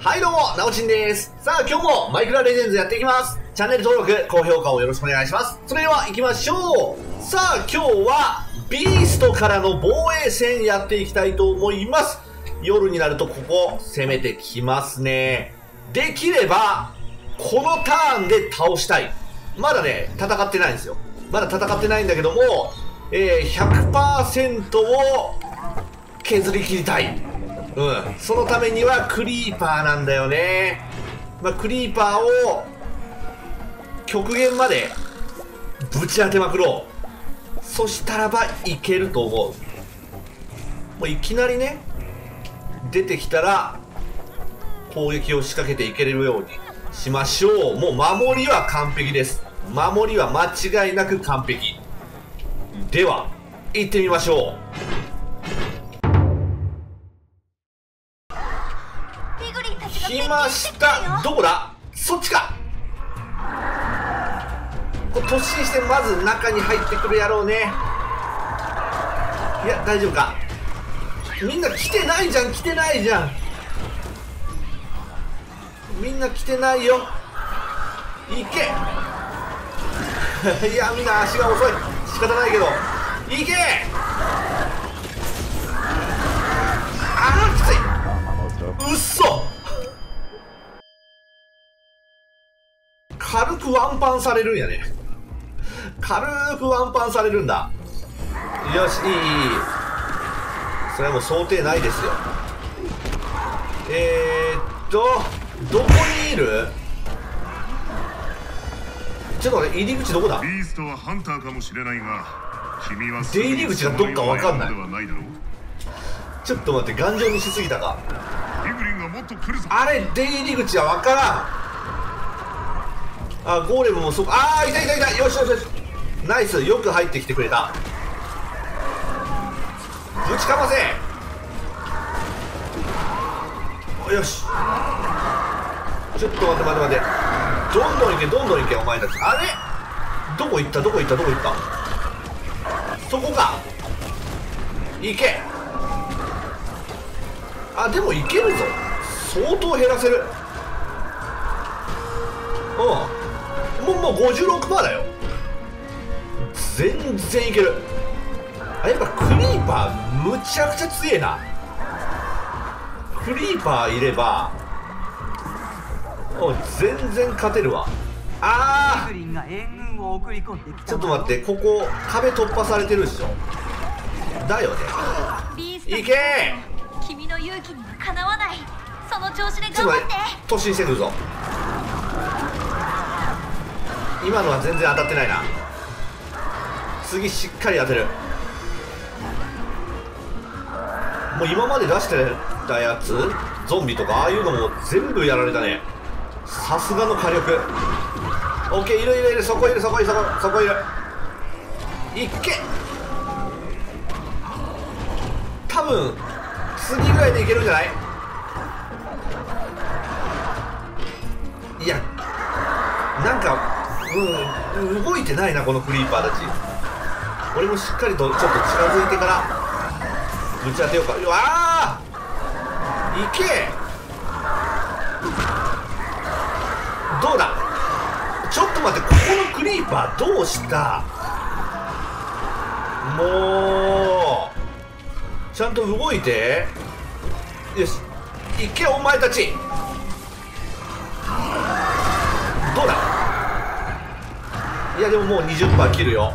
はいどうも、なおちんです。さあ今日もマイクラレジェンズやっていきます。チャンネル登録、高評価をよろしくお願いします。それでは行きましょう。さあ今日はビーストからの防衛戦やっていきたいと思います。夜になるとここ攻めてきますね。できればこのターンで倒したい。まだね、戦ってないんですよ。まだ戦ってないんだけども、100% を削り切りたい。そのためにはクリーパーなんだよね。クリーパーを極限までぶち当てまくろう。そしたらばいけると思う。もういきなりね、出てきたら攻撃を仕掛けていけるようにしましょう。もう守りは完璧です。守りは間違いなく完璧。では行ってみましょう。来ました。どこだ？そっちか。これ突進してまず中に入ってくるやろうね。いや大丈夫か。みんな来てないじゃん。来てないじゃん。みんな来てないよ。行けいやみんな足が遅い。仕方ないけど行け。あーきつい。うっそ。軽くワンパンされるんやね。軽くワンパンされるんだ。よし、いい。それはもう想定内ですよ。どこにいる？ちょっと待って、入り口どこだ？ ビーストはハンターかもしれないが、君は出入り口がどっかわかんない。ちょっと待って、頑丈にしすぎたか。 リグリンがもっと来るぞ。 あれ、出入り口はわからん。あ、ゴーレムもそこ。あー、いた。よし。ナイス、よく入ってきてくれた。ぶちかませ。よし。ちょっと待って。どんどん行け、お前たち。あれどこ行った。そこか。行け。あ、でも行けるぞ。相当減らせる。もう 56% だよ。全然いける。やっぱクリーパーむちゃくちゃ強えな。クリーパーいれば全然勝てるわ。あー、ちょっと待って、ここ壁突破されてるでしょ。だよね。いけー。 君の勇気にはかなわない。その調子で頑張って。 突進してくるぞ。今のは全然当たってないな。次しっかり当てる。もう今まで出してたやつ、ゾンビとかああいうのも全部やられたね。さすがの火力。オッケー、いる。そこいる。いっけ。多分次ぐらいでいけるんじゃない？いや、なんか動いてないな、このクリーパーたち。俺もしっかりとちょっと近づいてからぶち当てようか。あー、いけ。どうだ。ちょっと待って、ここのクリーパーどうした？もうちゃんと動いて。よし、いけお前たち。どうだ。いやでももう 20% 切るよ。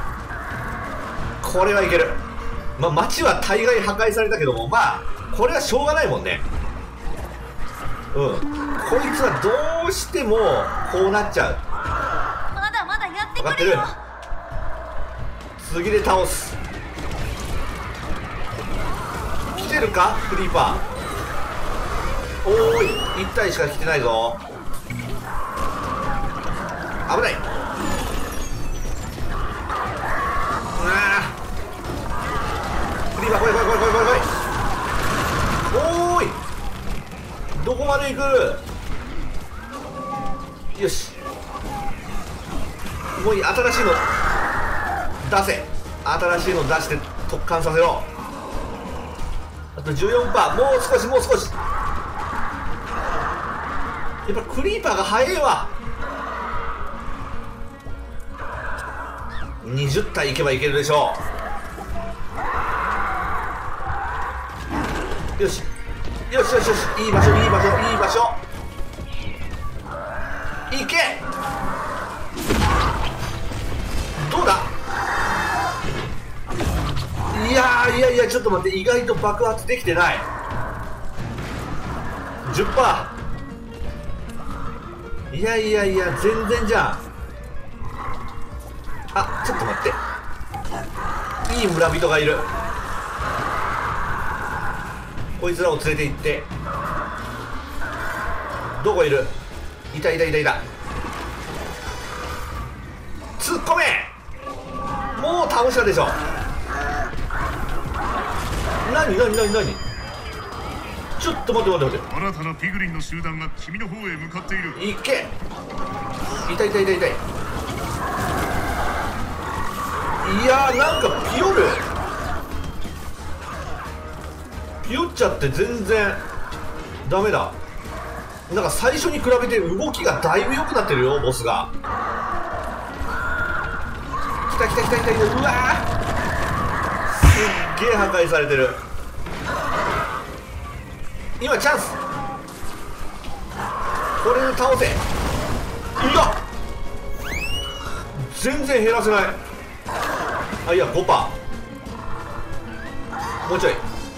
これはいける。街は大概破壊されたけども、これはしょうがないもんね。こいつはどうしてもこうなっちゃう。 まだまだやって分かってる。 くれよ。 次で倒す。来てるかクリーパー。おーい、1体しか来てないぞ。危ない。クリーパー来い。おーい、どこまで行く。よし、もういい。新しいの出せ。新しいの出して突貫させろ。あと 14%。もう少し。 やっぱクリーパーが速いわ。20体いけばいけるでしょう。よしよしよしよし、いい場所いい場所いい場所、いけ。どうだ。いやいやいや、ちょっと待って、意外と爆発できてない。 10%。 いやいやいや、全然じゃん。あ、ちょっと待って、いい村人がいる。こいつらを連れて行って。どこいる。いたいたいたいた。突っ込め。もう倒したでしょ。なになになになに。ちょっと待って待って待って。 新たなピグリンの集団が君の方へ向かっている。 いけ。いたいたいたいたい。いやー、なんかピヨる。ピヨっちゃって全然ダメだ。なんか最初に比べて動きがだいぶ良くなってるよ、ボスが。来た来た来た来た来た。うわー、すっげえ破壊されてる。今チャンス。これで倒せ。いや、全然減らせない。あ、いや 5%。 もうちょい。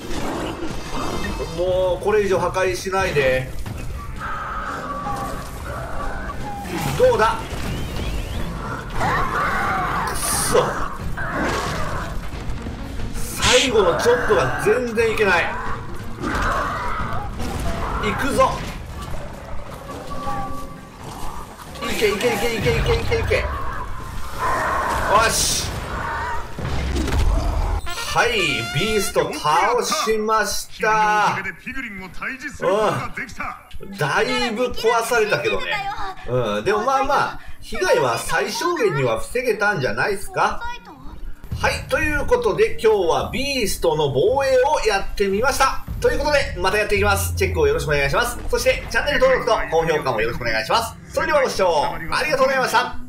もうこれ以上破壊しないで。どうだ。くそ、最後のちょっとが全然いけない。行くぞ。いけいけいけいけいけいけいけ。よし、はい、ビースト倒しました。だいぶ壊されたけどね。でもまあまあ、被害は最小限には防げたんじゃないですか。はい、ということで今日はビーストの防衛をやってみました。ということで、またやっていきます。チェックをよろしくお願いします。そして、チャンネル登録と高評価もよろしくお願いします。それではご視聴ありがとうございました。